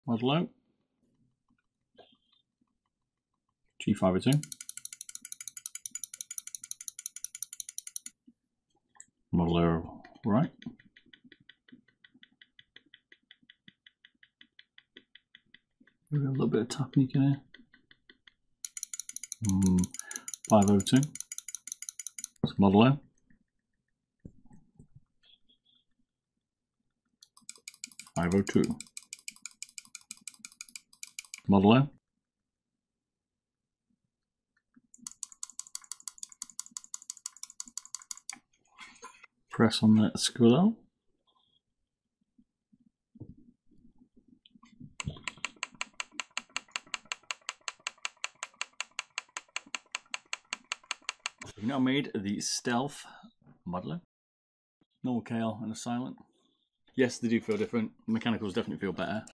model out, G502, model out right, a little bit of tapping in here, 502, that's model out, 502, model out, press on that scroll. We've now made the Stealth modeler. Normal Kailh and a silent. Yes, they do feel different. Mechanicals definitely feel better.